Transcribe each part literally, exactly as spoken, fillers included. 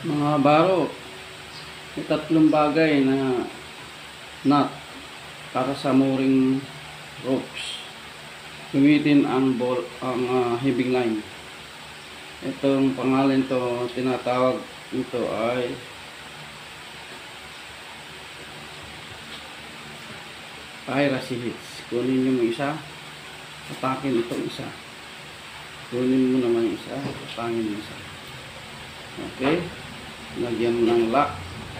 Mga baro, may tatlong bagay na nut para sa mooring ropes. Gamitin ang ball, ang uh, heaving line. Itong pangalan to, tinatawag ito ay piracy hits. Kunin nyo mo isa, atakin itong isa. Kunin mo naman isa, atakin mo isa. Okay, lagyan mo ng lock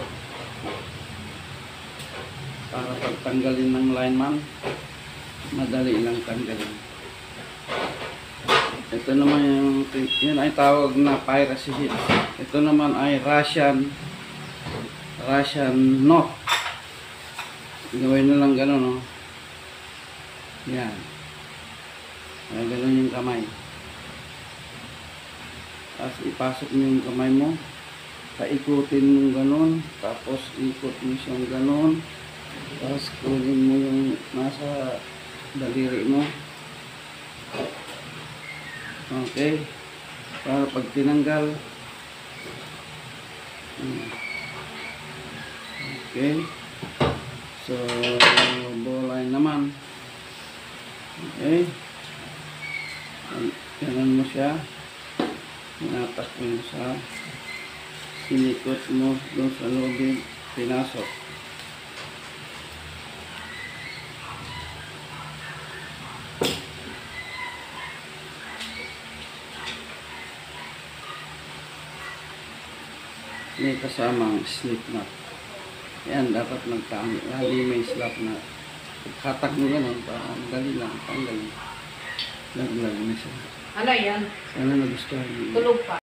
para pagtanggalin ng lineman, madali lang tanggalin. Ito naman yung, yun ay tawag na piracy hit. Ito naman ay Russian Russian knot. Gawin na lang gano'n, no? Yan. Ay, gano'n yung kamay. Tapos ipasok mo yung kamay mo, paikutin mo gano'n, tapos ikot mo siyang gano'n, tapos kunin mo yung nasa daliri mo. Okay, para pag tinanggal, okay, so ball line naman. Okay, ganun mo siya, pinatak mo sa sinikot mo doon sa lobby, pinasok. May kasamang slip knot. Yan, dapat magtanggal. Lagi may slap knot. Hatak mo gano'n, para madali lang, tanggalin. Laglag na siya. Ano yan? Sana nagustuhan niyo. Tulog pa.